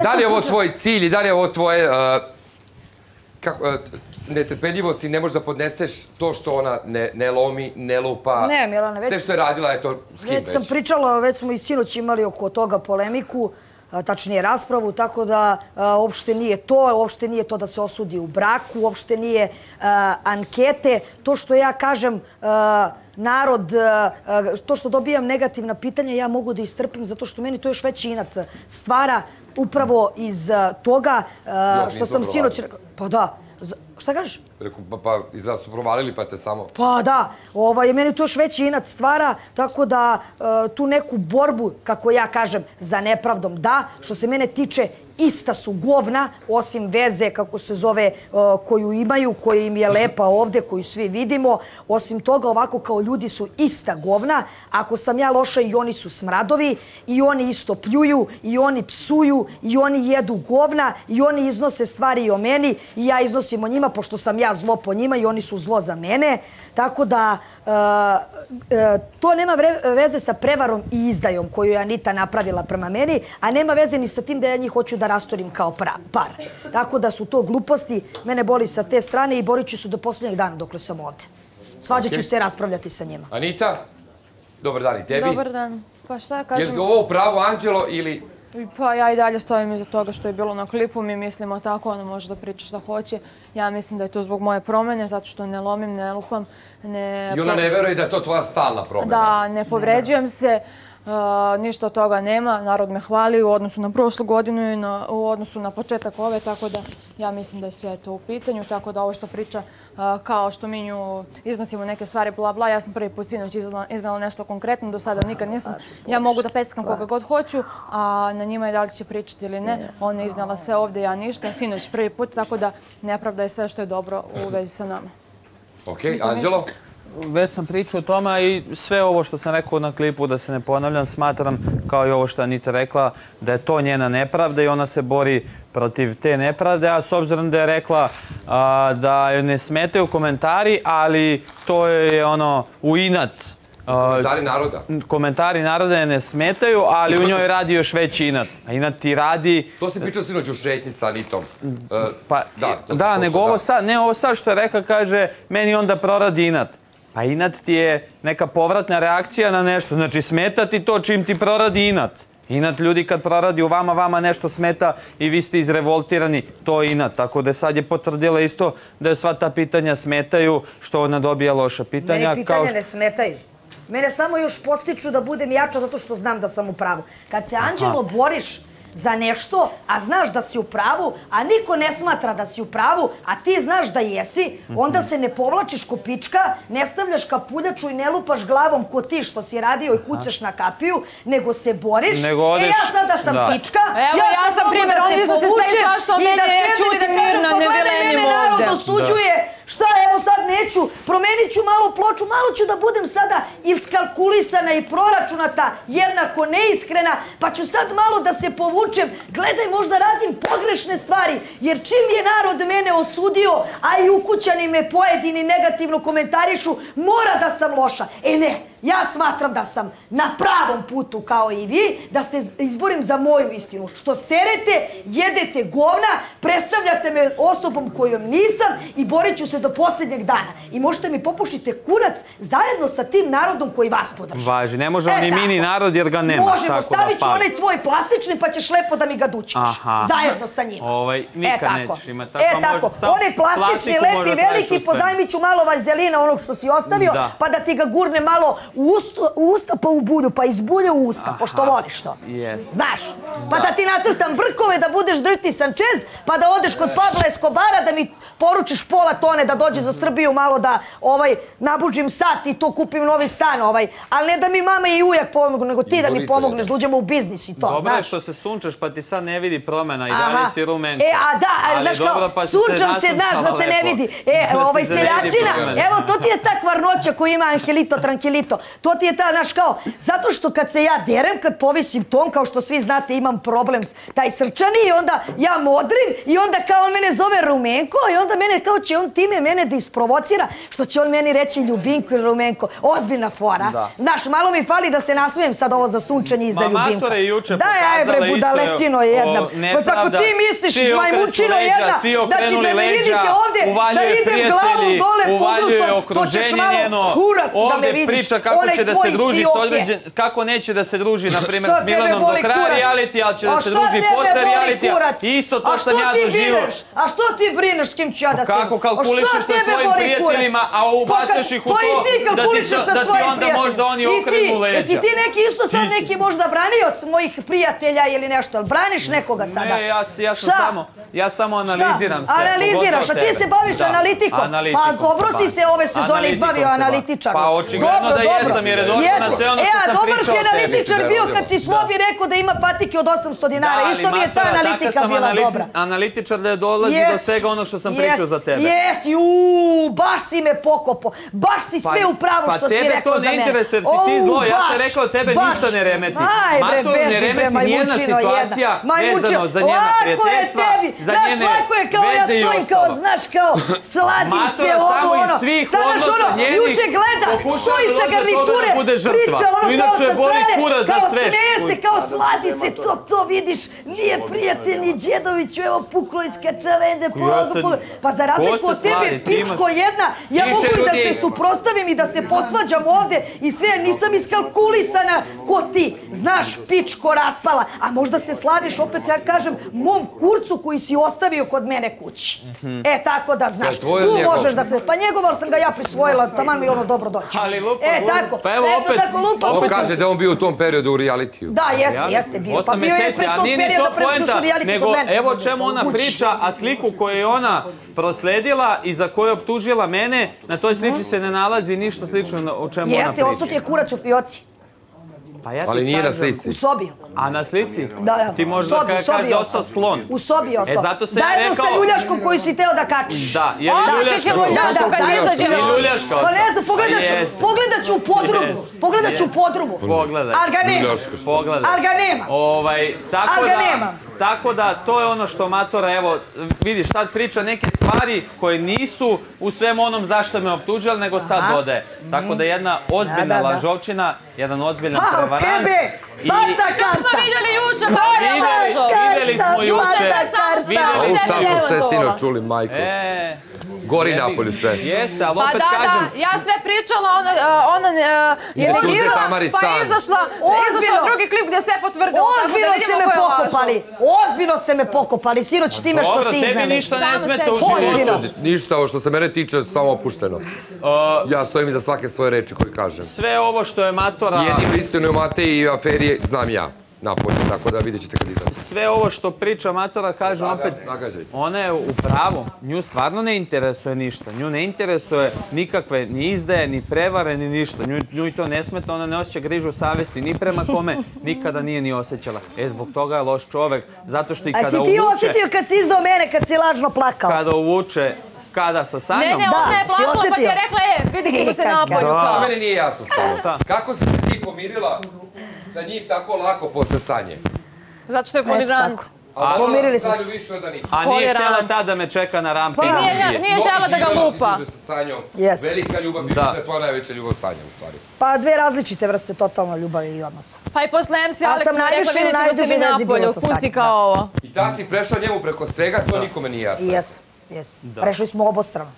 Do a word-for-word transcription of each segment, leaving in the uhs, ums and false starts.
Da li je ovo tvoj cilj i da li je ovo tvoje netrpeljivost i ne možeš da podneseš to što ona ne lomi, ne lupa? Ne, Milana, već... Sve što je radila, eto, s kim već? Već sam pričala, već smo i sinoć imali oko toga polemiku, tačnije raspravu, tako da uopšte nije to, uopšte nije to da se osudi u braku, uopšte nije ankete. To što ja kažem, narod, to što dobijam negativna pitanja, ja mogu da istrpim zato što meni to još veći inat stvara upravo iz toga što sam sinoć... Pa da. Šta kažeš? Reku, pa izgleda su provalili pa te samo... Pa da, meni to još veći inat stvara, tako da tu neku borbu, kako ja kažem, za nepravdom da. Što se mene tiče, ista su govna, osim veze, kako se zove, koju imaju, koja im je lepa ovde, koju svi vidimo. Osim toga, ovako kao ljudi su ista govna. Ako sam ja loša, i oni su smradovi, i oni isto pljuju, i oni psuju, i oni jedu govna, i oni iznose stvari o meni, i ja iznosim o njima, pošto sam ja zlo po njima i oni su zlo za mene. Tako da to nema veze sa prevarom i izdajom koju je Anita napravila prema meni, a nema veze ni sa tim da ja njih hoću da rastorim kao par. Tako da su to gluposti, mene boli sa te strane i borit ću se do posljednjeg dana dokle sam ovde. Svađat ću se raspravljati sa njima. Anita, dobar dan i tebi. Dobar dan. Pa šta kažem? Je li ovo pravo Anđelo ili... Pa ja i dalje stojim iza toga što je bilo na klipu. Mi mislimo tako, ona može da priča šta hoće. Ja mislim da je to zbog moje promene, zato što ne lomim, ne lupam. I ona ne veruje da je to tvoja stalna promena. Da, ne povređujem se. Ništa od toga nema. Narod me hvali u odnosu na prošlu godinu i u odnosu na početak ove, tako da ja mislim da je sve to u pitanju. Tako da ovo što priča kao što mi nju iznosimo neke stvari, bla bla, ja sam prvi put sinoć iznala nešto konkretno, do sada nikad nisam. Ja mogu da peckam koga god hoću, a na njima je da li će pričati ili ne. Ona je iznala sve ovde, ja ništa. Sinoć prvi put, tako da nepravda je sve što je dobro u vezi sa nama. Ok, Anđelo? Već sam pričao o tome i sve ovo što sam rekao na klipu, da se ne ponavljam, smatram, kao i ovo što Anita rekla, da je to njena nepravda i ona se bori protiv te nepravde, a s obzirom da je rekla da joj ne smetaju komentari, ali to je ono u inat. Komentari naroda. Komentari naroda je ne smetaju, ali u njoj radi još veći inat. A inat ti radi... To si pričao sinoć u šetnji sa Anitom. Da, nego ovo sad, ne ovo sad što je rekla, kaže, meni onda proradi inat. Pa inat ti je neka povratna reakcija na nešto. Znači, smeta ti to čim ti proradi inat. Inat ljudi kad proradi u vama, vama nešto smeta i vi ste izrevoltirani, to je inat. Tako da sad je potvrdila isto da je sva ta pitanja smetaju, što ona dobija loša pitanja. Mene pitanja ne smetaju. Mene samo još postiču da budem jača zato što znam da sam u pravu. Kad se, Anđelo, boriš za nešto, a znaš da si u pravu, a niko ne smatra da si u pravu, a ti znaš da jesi, onda se ne povlačiš ko pička, ne stavljaš kapuljaču i ne lupaš glavom ko ti što si radio i kucaš na kapiju, nego se boriš. E, ja sada sam pička, ja sad mogu da se povučem i da sjedim i da kažem, pogledaj mene, narod osuđuje. Šta, evo sad neću, promenit ću malo ploču, malo ću da budem sada iskalkulisana i proračunata, jednako neiskrena, pa ću sad malo da se povučem, gledaj, možda radim pogrešne stvari, jer čim je narod mene osudio, a i ukućani me pojedini negativno komentarišu, mora da sam loša. E ne, ja smatram da sam na pravom putu kao i vi, da se izborim za moju istinu. Što serete, jedete govna, predstavljate me osobom kojom nisam i borit ću se do posljednjeg dana. I možete mi popušiti kurac zajedno sa tim narodom koji vas podržava. Važi, ne može on i mini narod jer ga nemaš. Možemo, stavit ću onaj tvoj plastični pa ćeš lepo da mi ga dućeš. Zajedno sa njima. Nikad nećeš imati. E tako, onaj plastični, lepi, veliki, pozajmit ću malo vazelina onog što si ostavio, pa da ti ga gurne malo u usta pa u bulju, pa iz bulje u usta, pošto voliš to. Znaš, pa da ti nacrtam brkove, da budeš Dirty Sanchez, pa da odeš kod Pabla Escobara, da mi poručiš pola tone da dođe za Srbiju malo da nabuđim sat i to kupim novi stan, ali ne da mi mama i ujak pomognu, nego ti da mi pomogneš da uđemo u biznis i to, znaš. Dobro je što se sunčaš pa ti sad ne vidi promena i dalje si rumenka. E, a da, znaš kao, sunčam se, znaš, da se ne vidi. E, ovaj seljačina, evo, to ti je ta kvarnoća koju ima Angelito Tranquilito. To ti je ta, znaš, kao, zato što kad se ja derem, kad povisim ton, kao što svi znate, imam imam problem, taj srčani i onda ja modrim i onda kao on mene zove Rumenko i onda mene kao će on time mene da isprovocira što će on meni reći Ljubinko ili Rumenko. Ozbiljna fora. Znaš, malo mi fali da se nasmijem sad ovo za sunčanje i za Ljubinko. Ma Matora je juče pokazala isto. Da, bre, budaletino jedna. Pa tako ti misliš, majmučino jedna, da ćete me vidite ovdje, da idem glavom dole pogrutom, to ćeš malo kurac da me vidiš. Priča kako će da se druži s određen... Kako neće da se druži, na primjer, s Milanom do kraja reality, ali će da se druži posle reality. Isto to što ja doživio. A što ti brineš s kim ću ja da se... Kako kalkulišeš sa svojim prijateljima, a ubacaš ih u to da ti onda možda oni okrenu leđa. Jesi ti neki isto sad neki možda branioc mojih prijatelja ili nešto, ali braniš nekoga sada? Ne, ja sam samo, ja samo analiziram se. Analiziraš, a ti se baviš analitikom. Pa dobro si se ove sezone izbavio analitičar. Pa očigledno da jesam jer je došlo na sve ono što sam pričao o tebi. E, a dobar si analitičar bio kad si Slobi rekao da ima patike od osamsto dinara. Isto mi je ta analitika bila dobra. Analitičar da je dolazi do svega onog što sam pričao za tebe. Jes, juuu, baš si me pokopo. Baš si sve u pravu što si rekao za mene. Pa tebe to ne interesuje, si ti zlo. Ja sam rekao tebe ništa ne remeti. Mator ne remeti nijedna situacija vezano za njena prijateljstva, za njene veze i ostalo. Znaš, kao sladice, ovo ono. Sada što ono, juče gleda, stoji sa garniture, priča ono kao sa strane, kao smeje se, kao sladi se, to, to vidiš, nije prijatelj ni Đedoviću, evo puklo iz kačavende, polazu, pa za razliku od tebe, pičko jedna, ja mogu i da se suprostavim i da se posvađam ovde i sve, nisam iskalkulisana ko ti, znaš, pičko raspala, a možda se sladiš, opet ja kažem, mom kurcu koji si ostavio kod mene kući. E, tako da znaš, tu možeš da se, pa njegoval sam ga ja prisvojila, taman mi ono dobro doći. Ali lupa, e, tako, pa evo opet, on kaže da on bio u tom periodu u realitiju. Da, jeste, jeste bio. Pa bio je pred tog perioda preštuš u reality kod mene. Evo čemu ona priča, a sliku koju je ona prosledila i za koju je optužila mene, na toj slici se ne nalazi ništa slično o čemu ona priča. Jeste, ostao ti je kurac u fioci. Ali nije na slici. U sobi. A na slici? Da, da. Ti možda kažeš da ostao slon. U sobi je ostao. E, zato sam ja rekao... Zajedno sa ljuljaškom koju si teo da kačiš. Da, je li ljuljaška? Da, da, kad izađe je ljuljaška. Pa ne znam, pogledat ću u podrumu. Pogledat ću u podrumu. Pogledaj. Ali ga nema. Pogledaj. Ali ga nema. Ovaj, tako Ali ga da... nema. Tako da, to je ono što Matora, evo, vidiš, sad priča neke stvari koje nisu u svem onom zašto me optužili, nego sad dodaje. Tako da jedna ozbiljna lažovčina, jedan ozbiljan prevarant. Pa, tebe! Bata karta! To smo vidjeli juče, pa je lažo! Vidjeli smo juče! A u šta smo sve sino čuli, majko? Gori napolju sve. Jeste, ali opet kažem... Pa da, da, ja sve pričala, ona je negirala, pa je izašla drugi klip gdje sve potvrdilo. Ozbiljno ste me pokopali, ozbiljno ste me pokopali, sinoć time što ste iznali. Dobro, tebi ništa ne smeta u životu. Ništa, ovo što se mene tiče, samo opušteno. Ja stojim iza svake svoje reči koje kažem. Sve ovo što je Matora... Jedinu istinu o Mateji i aferi znam ja. Napolje, tako da vidjet ćete kad idem. Sve ovo što priča Matora, kažem opet, ona je u pravu. Nju stvarno ne interesuje ništa. Nju ne interesuje nikakve ni izdaje, ni prevare, ni ništa. Nju i to ne smeta, ona ne osjeća grižu savesti ni prema kome, nikada nije ni osjećala. E, zbog toga je loš čovek, zato što i kada uvuče... A si ti osjetio kad si izdao mene, kad si lažno plakao? Kada uvuče... Kada sa Sanjom? Ne, ne, ona je plakala pa ti je rekla, e, vidi kako se napolju kao. Što meni nije jasno samo. Kako si se ti pomirila sa njim tako lako posle Sanje? Zato što je polirant. A pomirili smo se. Više od Anita. A nije htjela tada da me čeka na rampi. Nije htjela da ga lupa. Velika ljubav, mislim da je tvoja najveća ljubav Sanja u stvari. Pa dve različite vrste totalno ljubavi i odnosa. Pa i posle em si Alex mi rekla, vidjet ćemo se mi napolju, pusti kao ovo. I ta si prešla njemu preko svega, to nikome nije jasno. Jes, jes. Prešli smo obostrano.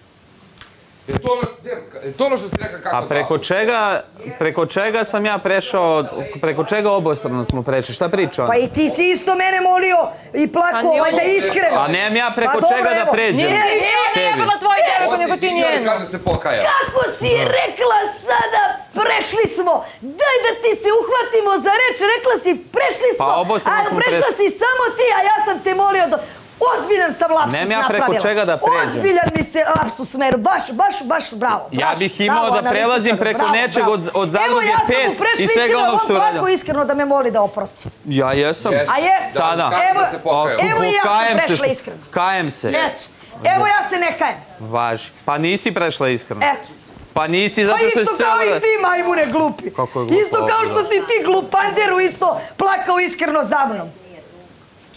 Je to ono što si rekla kako da? A preko čega, preko čega sam ja prešao, preko čega obostrano smo prešli, šta priča? Pa i ti si isto mene molio i plako, da je iskreno. A nemam ja preko čega da pređem. Nije jebala tvoju deveku, nego ti njenu. Kaže se pokaja. Kako si rekla sada, prešli smo, daj da ti se uhvatimo za reč, rekla si prešli smo, a prešla si samo ti, a ja sam te molio da... Ozbiljan sam lapsus napravila. Nemam ja preko čega da pređem. Ozbiljan mi se lapsus smeru, baš, baš, baš bravo. Ja bih imao da prelazim preko nečeg od zadruge pet i svega onog što uradim. Evo ja sam mu prešla iskreno, on tako iskreno da me moli da oprostim. Ja jesam. A jes? Sada. Evo i ja sam prešla iskreno. Kajem se. Evo ja se ne kajem. Važi. Pa nisi prešla iskreno. Eto. Pa nisi zato što se... Pa isto kao i ti, majmune, glupi. Isto kao što si ti, glupanderu, isto plakao iskreno za mnom.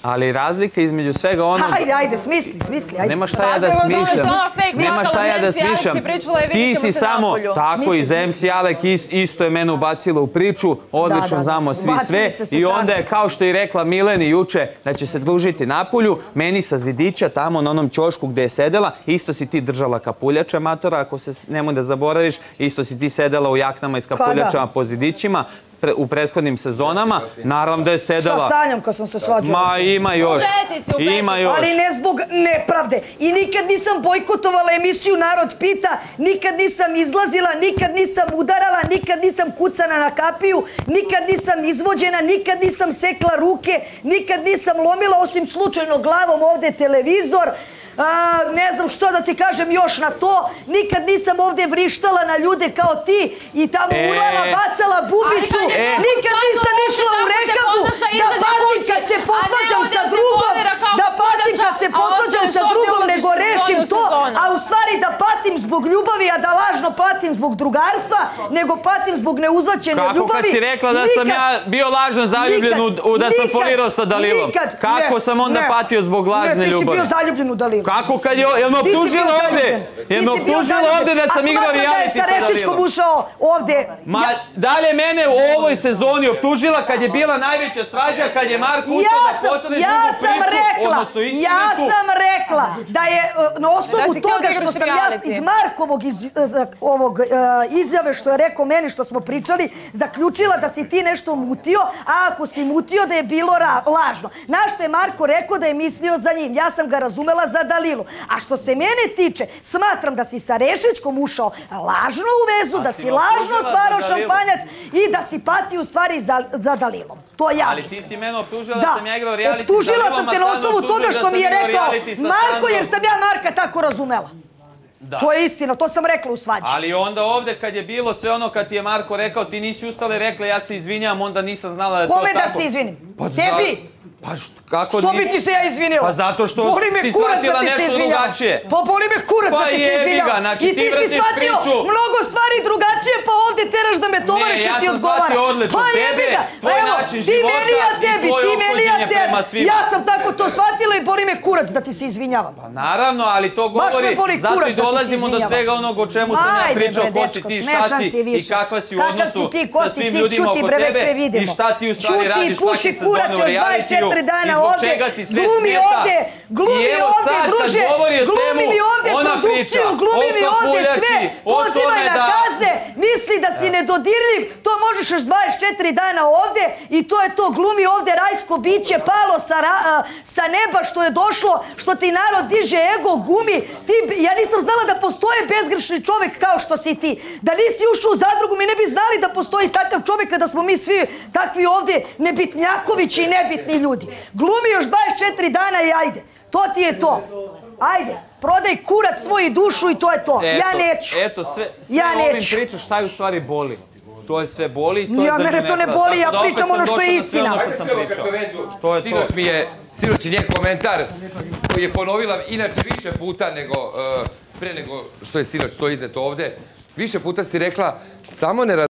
Ali razlika između svega onog... Ajde, ajde, smisli, smisli, ajde. Nema šta ja da smišljam. Nema šta ja da smišljam. Ti si samo, tako iz em si Alek isto je mene ubacila u priču, odlično znamo svi sve. I onda je, kao što je rekla Mileni juče, da će se družiti napolju, meni sa zidića tamo na onom ćošku gde je sedela, isto si ti držala kapuljače, matora, ako se nemoj da zaboraviš, isto si ti sedela u jaknama i s kapuljačama po zidićima u prethodnim sezonama, naravno da je sedela... Sa Sanjom kad sam se svađala. Ma ima još, ima još. Ali ne zbog nepravde. I nikad nisam bojkotovala emisiju Narod pita, nikad nisam izlazila, nikad nisam udarala, nikad nisam kucana na kapiju, nikad nisam izvođena, nikad nisam sekla ruke, nikad nisam lomila, osim slučajno glavom ovde televizor. Ne znam što da ti kažem još na to. Nikad nisam ovde vrištala na ljude kao ti i tamo urlala, bacala bubicu. Nikad nisam išla u rekabu da patim kad se posvađam sa drugom, da patim kad se posvađam sa drugom, nego rešim to, a u stvari da patim zbog ljubavi, a da lažno patim zbog drugarstva, nego patim zbog neuzvaćene ljubavi. Kako kad si rekla da sam ja bio lažno zaljubljen da sam folirao sa Dalilom? Kako sam onda patio zbog lažne ljubavi? Ne, ti si bio zaljubljen u Dalilu. Kako kad je, jel me optužila ovde? Jel me optužila ovde da sam igrao reality sa Dalilom? A smatram da je sa Rešičkom ušao ovde. Ma, dalje mene u ovoj sezoni optužila kad je bila najveća svađa, kad je Marko ustao da potvrdi drugu priču, odnosno istinitu. Ja sam rekla da je na osnovu toga što sam ja iz Markovog izjave što je rekao meni što smo pričali, zaključila da si ti nešto mutio, a ako si mutio da je bilo lažno. Znaš što je Marko rekao da je mislio za njim? Ja sam ga razumela za Dalilu. A što se mene tiče, smatram da si sa Rešičkom ušao lažno u vezu, da si lažno otvarao šampanjac i da si patio u stvari za Dalilom. To ja mislim. Ali ti si mene optužila da sam ja igrao reality sa Dalilom, optužila sam te na osnovu toga što mi je rekao Marko, jer sam ja Marka tako razumela. To je istina, to sam rekla u svađi. Ali onda ovde kad je bilo sve ono kad ti je Marko rekao ti nisi ustala i rekla ja se izvinjam, onda nisam znala da je to tako. Kome da se izvinim? Tebi? Pa kako... Što bi ti se ja izvinila? Pa zato što si shvatila nešto drugačije. Pa boli me kurac da ti se izvinjala. I ti si shvatio mnogo stvari drugačije, pa ovde teraš da me tovariš i ti odgovara. Ne, ja sam shvatio odlično tebe, tvoj način života i tvoje ophođenje prema svima. Ja sam tako to shvatila i boli me kurac da ti se izvinjavam. Pa naravno, ali to govori, zato i dolazimo do svega onog o čemu sam ja pričao, ko si ti, šta si i kakva si u odnosu sa svim ljudima oko tebe i šta ti u stvari radiš svake sezone u realitiju. Dana ovde, glumi ovde, glumi ovde, druže, glumi mi ovde produkciju, glumi mi ovde sve, pozivaj na kazne, misli da si nedodirljiv, to možeš još dvadeset četiri dana ovde i to je to, glumi ovde rajsko biće, palo sa neba što je došlo, što ti narod diže ego, gumi, ja nisam znala da postoje bezgrešni čovek kao što si ti, da nisi ušao u zadrugu, mi ne bi znali da postoji takav čovek kada smo mi svi takvi ovde nebitnjakovići i nebitni ljudi. Glumi još dvadeset četiri dana i ajde. To ti je to. Ajde, prodaj kurac svoju dušu i to je to. Ja neću. Eto, sve ovim pričaš šta je u stvari boli. To je sve boli. Ja, mene to ne boli, ja pričam ono što je istina. To je to. Sinoć mi je, sinoć je njen komentar koji je ponovila inače više puta nego, pre nego što je sinoć to izneto ovde. Više puta si rekla, samo ne